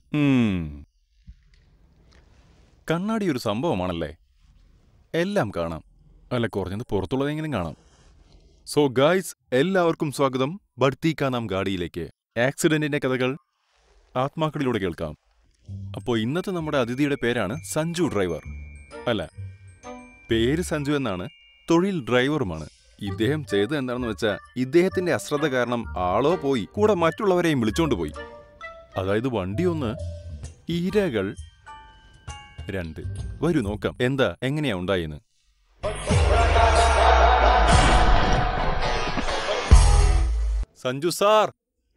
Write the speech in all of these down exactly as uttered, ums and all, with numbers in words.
കണ്ണാടി ഒരു സംഭവമാണല്ലേ. എല്ലാം കാണാം, അല്ല കുറഞ്ഞത് പുറത്തുള്ളതെങ്കിലും കാണാം. സോ ഗായ്സ്, എല്ലാവർക്കും സ്വാഗതം ബഡ്തി കാ നാം ഗാഡിയിലേക്ക്. ആക്സിഡന്റിന്റെ കഥകൾ ആത്മാക്കളിലൂടെ കേൾക്കാം. അപ്പോൾ ഇന്നത്തെ നമ്മുടെ അതിഥിയുടെ പേരാണ് സഞ്ജു ഡ്രൈവർ. അല്ല, പേര് സഞ്ജു എന്നാണ്, തൊഴിൽ ഡ്രൈവറുമാണ്. ഇദ്ദേഹം ചെയ്തത് എന്താണെന്ന് വെച്ചാൽ ഇദ്ദേഹത്തിന്റെ അശ്രദ്ധ കാരണം ആളോ പോയി, കൂടെ മറ്റുള്ളവരെയും വിളിച്ചോണ്ട് പോയി. അതായത് വണ്ടി ഒന്ന്, ഇരകൾ രണ്ട്. വരൂ നോക്കാം എന്താ എങ്ങനെയാ ഉണ്ടായെന്ന്. സഞ്ജു സാർ,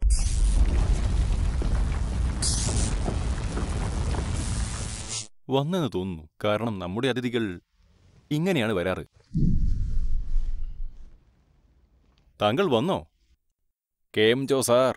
വന്നെന്ന് തോന്നുന്നു. കാരണം നമ്മുടെ അതിഥികൾ ഇങ്ങനെയാണ് വരാറ്. താങ്കൾ വന്നോ? കേം ജോ സാർ.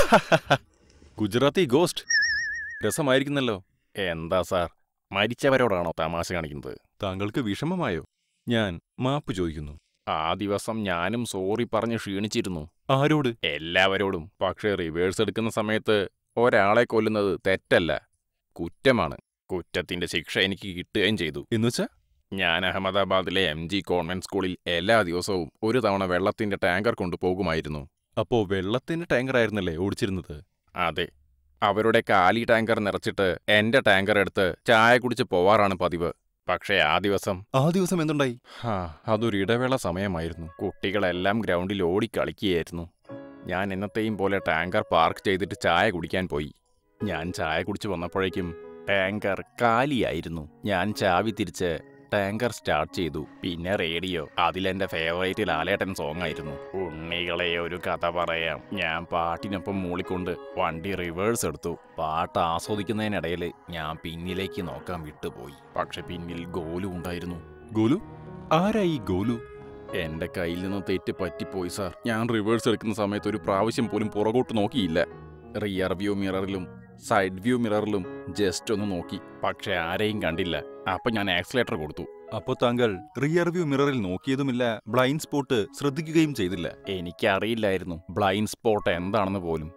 ഗുജറാത്തി ഗോസ്റ്റ്. രസമായിരിക്കുന്നല്ലോ. എന്താ സാർ, മരിച്ചവരോടാണോ തമാശ കാണിക്കുന്നത്? താങ്കൾക്ക് വിഷമമായോ? ഞാൻ മാപ്പ് ചോദിക്കുന്നു. ആ ദിവസം ഞാനും സോറി പറഞ്ഞ് ക്ഷീണിച്ചിരുന്നു. ആരോട്? എല്ലാവരോടും. പക്ഷേ റിവേഴ്സ് എടുക്കുന്ന സമയത്ത് ഒരാളെ കൊല്ലുന്നത് തെറ്റല്ല, കുറ്റമാണ്. കുറ്റത്തിന്റെ ശിക്ഷ എനിക്ക് കിട്ടുകയും ചെയ്തു. എന്നുവെച്ചാ? ഞാൻ അഹമ്മദാബാദിലെ എം ജി കോൺവെന്റ് സ്കൂളിൽ എല്ലാ ദിവസവും ഒരു തവണ വെള്ളത്തിന്റെ ടാങ്കർ കൊണ്ടുപോകുമായിരുന്നു. അപ്പോ വെള്ളത്തിന്റെ ടാങ്കർ ആയിരുന്നല്ലേ ഓടിച്ചിരുന്നത്? അതെ. അവരുടെ കാലി ടാങ്കർ നിറച്ചിട്ട് എന്റെ ടാങ്കർ എടുത്ത് ചായ കുടിച്ച് പോവാറാണ് പതിവ്. പക്ഷേ ആ ദിവസം ആ ദിവസം എന്തുണ്ടായി? ഹാ അതൊരു ഇടവേള സമയമായിരുന്നു. കുട്ടികളെല്ലാം ഗ്രൗണ്ടിൽ ഓടിക്കളിക്കുകയായിരുന്നു. ഞാൻ എന്നത്തെയും പോലെ ടാങ്കർ പാർക്ക് ചെയ്തിട്ട് ചായ കുടിക്കാൻ പോയി. ഞാൻ ചായ കുടിച്ച് വന്നപ്പോഴേക്കും ടാങ്കർ കാലിയായിരുന്നു. ഞാൻ ചാവി തിരിച്ച് ടാങ്കർ സ്റ്റാർട്ട് ചെയ്തു. പിന്നെ റേഡിയോ. അതിലെന്റെ ഫേവറേറ്റ് ലാലേട്ടൻ സോങ് ആയിരുന്നു. ഉണ്ണികളെ ഒരു കഥ പറയാം. ഞാൻ പാട്ടിനൊപ്പം മൂളിക്കൊണ്ട് വണ്ടി റിവേഴ്സ് എടുത്തു. പാട്ട് ആസ്വദിക്കുന്നതിനിടയിൽ ഞാൻ പിന്നിലേക്ക് നോക്കാൻ വിട്ടുപോയി. പക്ഷെ പിന്നിൽ ഗോലു ഉണ്ടായിരുന്നു. ഗോലു? ആരായി ഗോലു? എന്റെ കയ്യിൽ നിന്ന് തെറ്റ് പറ്റിപ്പോയി സാർ. ഞാൻ റിവേഴ്സ് എടുക്കുന്ന സമയത്ത് ഒരു പ്രാവശ്യം പോലും പുറകോട്ട് നോക്കിയില്ല. റിയർ വ്യൂ മിററിലും സൈഡ് വ്യൂ മിററിലും ജസ്റ്റ് ഒന്ന് നോക്കി. പക്ഷെ ആരെയും കണ്ടില്ല. അപ്പൊ ഞാൻ ആക്സിലേറ്റർ കൊടുത്തു. അപ്പോ താങ്കൾ റിയർ വ്യൂ മിററിൽ നോക്കിയതുമില്ല, ബ്ലൈൻഡ് സ്പോട്ട് ശ്രദ്ധിക്കുകയും ചെയ്തില്ല? എനിക്കറിയില്ലായിരുന്നു ബ്ലൈൻഡ് സ്പോട്ട് എന്താണെന്ന് പോലും.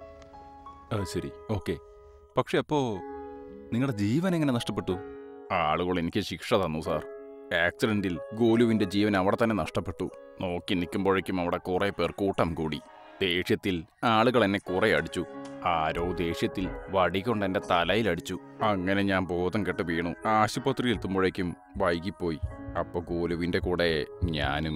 ശരി, ഓക്കെ. പക്ഷെ അപ്പോ നിങ്ങളുടെ ജീവൻ എങ്ങനെ നഷ്ടപ്പെട്ടു? ആളുകൾ എനിക്ക് ശിക്ഷ തന്നു സാർ. ആക്സിഡന്റിൽ ഗോലുവിന്റെ ജീവൻ അവിടെ തന്നെ നഷ്ടപ്പെട്ടു. നോക്കി നിൽക്കുമ്പോഴേക്കും അവിടെ കുറെ പേർ കൂട്ടം കൂടി. ദേഷ്യത്തിൽ ആളുകൾ എന്നെ കുറെ അടിച്ചു. ആരോ ദേഷ്യത്തിൽ വടികൊണ്ട് എന്റെ തലയിലടിച്ചു. അങ്ങനെ ഞാൻ ബോധം കെട്ട് വീണു. ആശുപത്രിയിൽ എത്തുമ്പോഴേക്കും വൈകിപ്പോയി. അപ്പൊ ഗോലുവിന്റെ കൂടെ ഞാനും.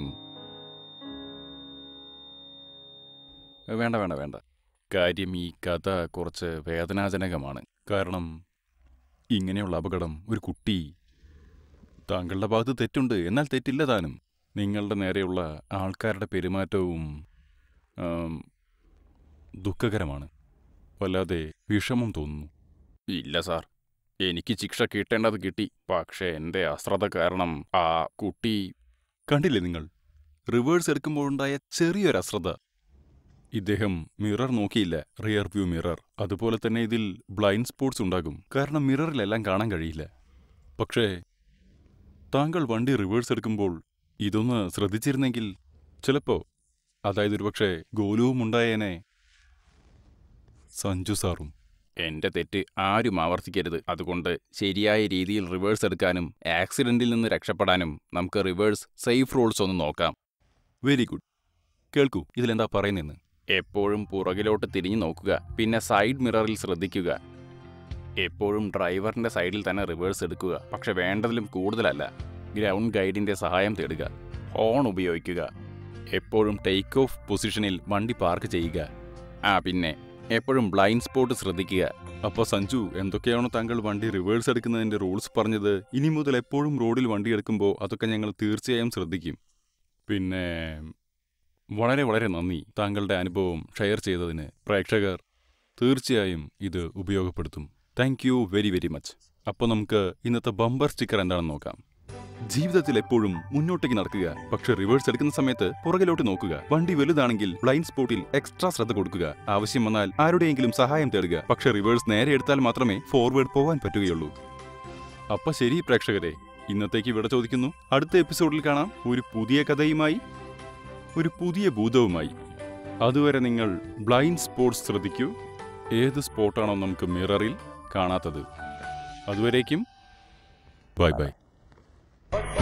വേണ്ട വേണ്ട വേണ്ട കാര്യം ഈ കഥ കുറച്ച് വേദനാജനകമാണ്. കാരണം ഇങ്ങനെയുള്ള അപകടം ഒരു കുട്ടി. താങ്കളുടെ ഭാഗത്ത് തെറ്റുണ്ട്, എന്നാൽ തെറ്റില്ല താനും. നിങ്ങളുടെ നേരെയുള്ള ആൾക്കാരുടെ പെരുമാറ്റവും ദുഃഖകരമാണ്. വല്ലാതെ വിഷമം തോന്നുന്നു. ഇല്ല സാർ, എനിക്ക് ശിക്ഷ കിട്ടേണ്ടത് കിട്ടി. പക്ഷെ എന്റെ അശ്രദ്ധ കാരണം ആ കുട്ടി. കണ്ടില്ലേ നിങ്ങൾ, റിവേഴ്സ് എടുക്കുമ്പോഴുണ്ടായ ചെറിയൊരു അശ്രദ്ധ. ഇദ്ദേഹം മിറർ നോക്കിയില്ല, റിയർ വ്യൂ മിറർ. അതുപോലെ തന്നെ ഇതിൽ ബ്ലൈൻഡ് സ്പോട്ട്സ് ഉണ്ടാകും, കാരണം മിററിലെല്ലാം കാണാൻ കഴിയില്ല. പക്ഷേ താങ്കൾ വണ്ടി റിവേഴ്സ് എടുക്കുമ്പോൾ ഇതൊന്ന് ശ്രദ്ധിച്ചിരുന്നെങ്കിൽ ചിലപ്പോ, അതായത് ഒരുപക്ഷെ ഗോലുവും ഉണ്ടായേനെ, സഞ്ജു സാറും. എന്റെ തെറ്റ് ആരും ആവർത്തിക്കരുത്. അതുകൊണ്ട് ശരിയായ രീതിയിൽ റിവേഴ്സ് എടുക്കാനും ആക്സിഡന്റിൽ നിന്ന് രക്ഷപ്പെടാനും നമുക്ക് റിവേഴ്സ് സേഫ് റൂൾസ് ഒന്ന് നോക്കാം. Very good. കേൾക്കൂ, ഇതിലെന്താ പറയുന്നതെന്ന്. എപ്പോഴും പുറകിലോട്ട് തിരിഞ്ഞു നോക്കുക. പിന്നെ സൈഡ് മിററിൽ ശ്രദ്ധിക്കുക. എപ്പോഴും ഡ്രൈവറിന്റെ സൈഡിൽ തന്നെ റിവേഴ്സ് എടുക്കുക. പക്ഷെ വേണ്ടതിലും കൂടുതലല്ല. ഗ്രൗണ്ട് ഗൈഡിന്റെ സഹായം തേടുക. ഹോൺ ഉപയോഗിക്കുക. എപ്പോഴും ടേക്ക് ഓഫ് പൊസിഷനിൽ വണ്ടി പാർക്ക് ചെയ്യുക. ആ പിന്നെ എപ്പോഴും ബ്ലൈൻഡ് സ്പോട്ട് ശ്രദ്ധിക്കുക. അപ്പോൾ സഞ്ജു, എന്തൊക്കെയാണോ താങ്കൾ വണ്ടി റിവേഴ്സ് എടുക്കുന്നതിൻ്റെ റൂൾസ് പറഞ്ഞത്, ഇനി മുതൽ എപ്പോഴും റോഡിൽ വണ്ടി എടുക്കുമ്പോൾ അതൊക്കെ ഞങ്ങൾ തീർച്ചയായും ശ്രദ്ധിക്കും. പിന്നെ വളരെ വളരെ നന്ദി താങ്കളുടെ അനുഭവം ഷെയർ ചെയ്തതിന്. പ്രേക്ഷകർ തീർച്ചയായും ഇത് ഉപയോഗപ്പെടുത്തും. Thank you very very much. അപ്പോൾ നമുക്ക് ഇന്നത്തെ ബമ്പർ സ്റ്റിക്കർ എന്താണെന്ന് നോക്കാം. ജീവിതത്തിൽ എപ്പോഴും മുന്നോട്ടേക്ക് നടക്കുക, പക്ഷെ റിവേഴ്സ് എടുക്കുന്ന സമയത്ത് പുറകിലോട്ട് നോക്കുക. വണ്ടി വലുതാണെങ്കിൽ ബ്ലൈൻഡ് സ്പോട്ടിൽ എക്സ്ട്രാ ശ്രദ്ധ കൊടുക്കുക. ആവശ്യം വന്നാൽ ആരുടെയെങ്കിലും സഹായം തേടുക. പക്ഷെ റിവേഴ്സ് നേരെ എടുത്താൽ മാത്രമേ ഫോർവേഡ് പോകാൻ പറ്റുകയുള്ളൂ. അപ്പൊ ശരി പ്രേക്ഷകരെ, ഇന്നത്തേക്ക് വിട ചോദിക്കുന്നു. അടുത്ത എപ്പിസോഡിൽ കാണാം, ഒരു പുതിയ കഥയുമായി, ഒരു പുതിയ ഭൂതവുമായി. അതുവരെ നിങ്ങൾ ബ്ലൈൻഡ് സ്പോട്ട്സ് ശ്രദ്ധിക്കൂ. ഏത് സ്പോട്ടാണോ നമുക്ക് മിററിൽ കാണാത്തത്. അതുവരേക്കും ബൈ ബൈ.